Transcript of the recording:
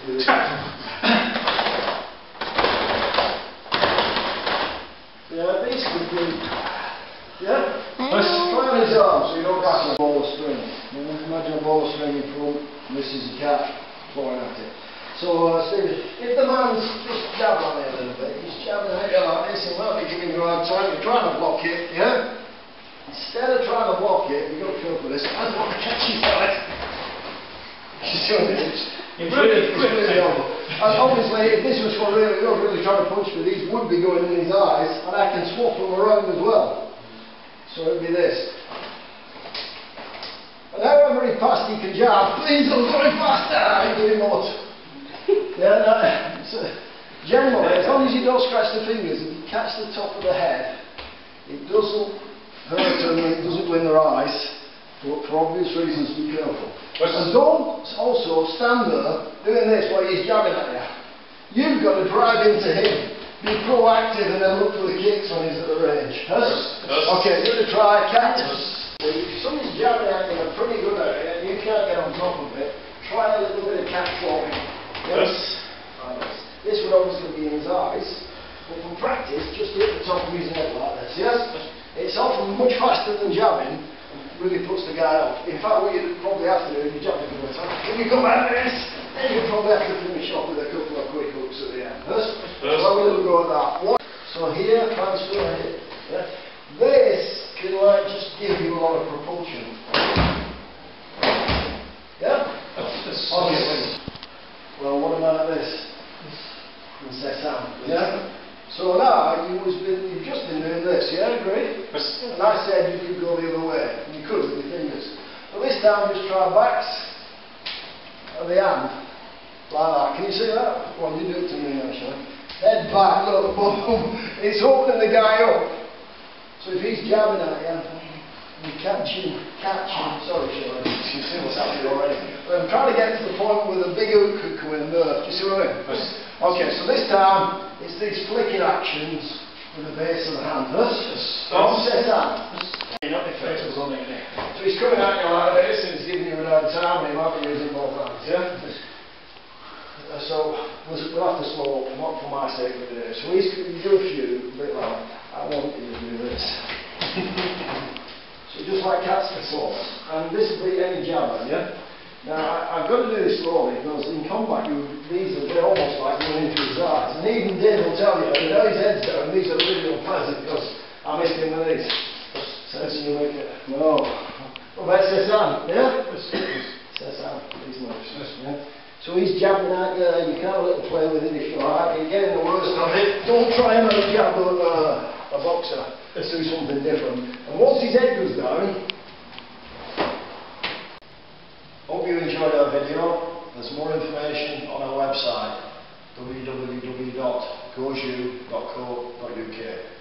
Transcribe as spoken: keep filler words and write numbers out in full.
Yeah, these could be. Yeah? Let's try on his arm so you don't rattle a ball of string. You know, imagine a ball of string in front, and this is the cat flying at it. So, uh, Steve, if the man's just jabbing on it a little bit, he's jabbing at you like this, and won't be giving you a hard time, you're trying to block it, yeah? Instead of trying to block it, you've got to go for this. I want to catch you for it. You see what I mean? It's really, it's really over. And obviously, if this was for really, you're really trying to punch me, these would be going in his eyes, and I can swap them around as well. So it would be this. And however fast he can jab, please don't go any faster! I'm doing more. Yeah, no, so generally, as long as you don't scratch the fingers, if you catch the top of the head, it doesn't hurt them, it doesn't go in their eyes, but for obvious reasons, be careful. And don't also stand there doing this while he's jabbing at you. You've got to drive into him, be proactive, and then look for the kicks when he's at the range. Huh? Okay, you're going to try cat. If somebody's jabbing at you and they're pretty good at it, and you can't get on top of it, try a little bit of cat swapping. Yes. This would obviously be in his eyes, but for practice, just hit the top of his head like this, yes? It's often much faster than jabbing, really puts the guy off. In fact, what you probably have to do if you jab him with a time, if you come out of this, then you probably have to finish off with a couple of quick hooks at the end. Yes? So we'll go at that. One. So here, transfer it. Yeah? This can like just give you a lot of propulsion. Yeah? Okay. Well, what about this? And Seisan. Yeah? So now, you was been, you've just been doing this, yeah? Great? And I said you could go the other way. You could with your fingers. But this time, just try backs of the hand. Like that. Can you see that? Well, you do it to me actually. Head back, look, boom. It's opening the guy up. So if he's jabbing at you, you catch him, catch him. Sorry, Shirley. You see what's happening already. But I'm trying to get to the point where the big hook could come in there. Do you see what I mean? Okay, so this time, it's these flicking actions with the base of the hand. Stop. Seisan. Not the face on it. So he's coming at you like this and he's giving you an hard time and he might be using both hands. Yeah? So we'll have to slow up, not for my sake but today. So he's going to do a few, a bit like, I want you to do this. So just like cats for sauce. And this will be any jabber, yeah? Now I, I've got to do this slowly because in combat you, these are they're almost like going into his eyes. And even Dave will tell you, you know his head's down, these are really unpleasant because I missed him with these. Sensei, you make it. No. What about Seisan? Yeah? Seisan, these moves. Yeah? So he's jabbing at you, you can have a little play with it if you like, you're getting the worst of it. Don't try and jab a, uh, a boxer, let's do something different. And once his head goes down, hope you enjoyed our video. There's more information on our website, w w w dot goju dot co dot u k.